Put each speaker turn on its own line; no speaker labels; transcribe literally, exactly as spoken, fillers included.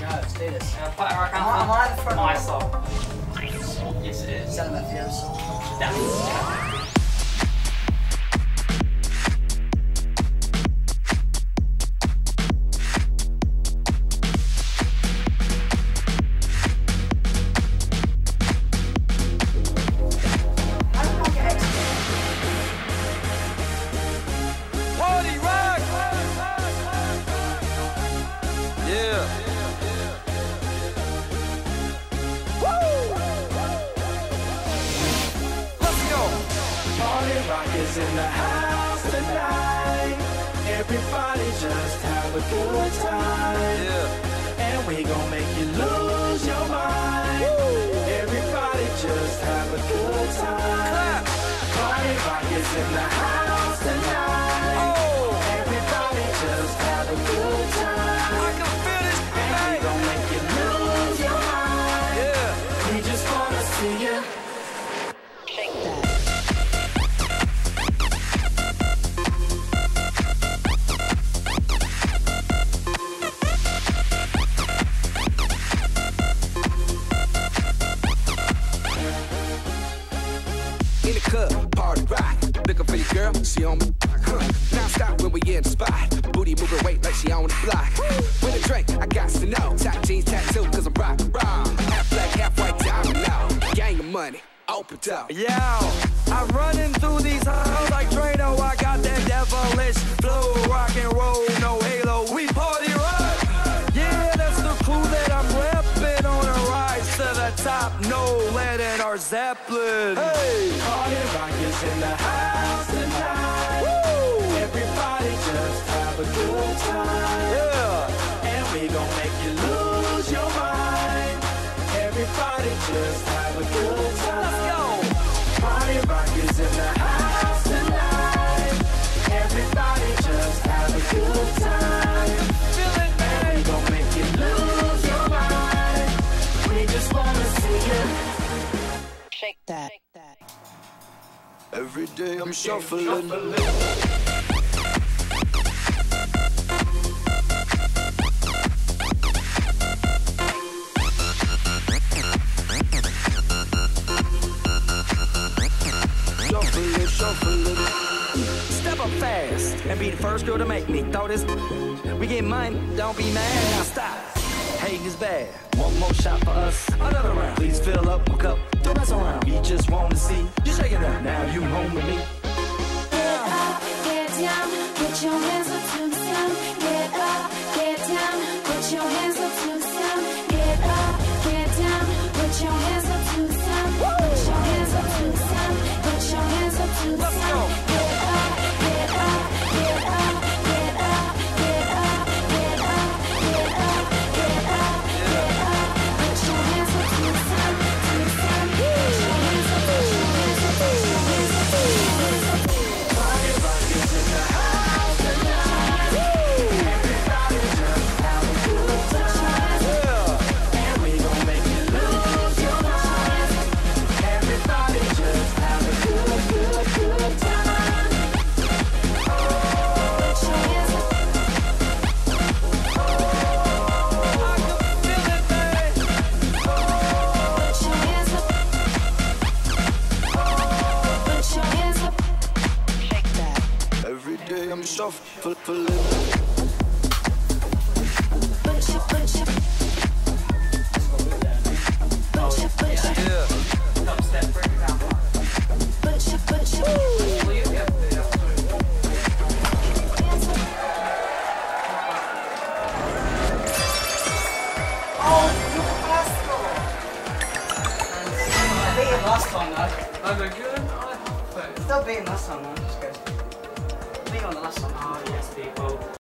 Yeah, let's do this.
Uh, put our account
Am I at the front?
My song. Yes, it is.
Send them a few song.
Yeah.
Rockers in the house tonight. Everybody just have a good time. Yeah. And we gon' make you lose your mind. Woo. Everybody just have a good time. Party rockers in the house tonight. Oh. Everybody just have a good time. I can feel this tonight. And we gon' make you lose your mind. Yeah. We just wanna see you shake that.
In the club, party rock. Looking for your girl, she on me. Huh. Now stop when we in the spot. Booty moving weight like she on the block. With a drink, I got to know. Top jeans tattoo, cause I'm rock raw. Half black, half white, diamond now. Gang of money, open up.
Yeah, I'm running through these halls like Drano. I got that devilish flow, rock and roll, no halo. We party rock. Yeah, that's the crew that I'm repping on a rise to the top. No lead in our Zeppelin. Hey, party rockers in the house tonight. Woo! Everybody just have a good time. Yeah, and we gon' make you lose your mind. Everybody just have a good time. Let's go. Party rockers in the house tonight. Everybody just have a good time. Feel it, man. And we gon' make you lose your mind. We just wanna see you
Shake that.
Every day I'm shuffling. Shuffling, shuffling.
step up fast and be the first girl to make me throw this. We get money, don't be mad. Now stop. Hating is bad. One more shot for us. Another round. Please fill up my cup. Don't mess around. We just want to see you shaking up. Now you home with me.
Get up, get down, put your hands up to the sound. Get up, get down, put your hands up to the sound. Get up, get down, put your hands up to the sound. Put your hands up to the sound. Put your hands up to the sound. Get up, get up, get up, get up, get up, get up, get up, get up, get up. Put your hands up to the sound, to the sound. Put your hands up, put your hands up, put your hands up, put your hands up.
Party rockers in the house tonight. Everybody just have a good time. Yeah. And we gon' make you lose your mind. Everybody just have a good, good, good time. Oh,
Put your hands up.
I can feel it, babe.
Put your hands up. Put your hands up.
Shake that.
Every day I'm shuffling.
Put your, put your. Put your, put your.
Yeah.
Dubstep, break it down.
Put your, put your.
Well, you get it.
Oh, you bastard! I beat him last time though.
Over good. I thought.
Still beat him last time though. Just goes. Beat him on the last time.
Oh, yes, people.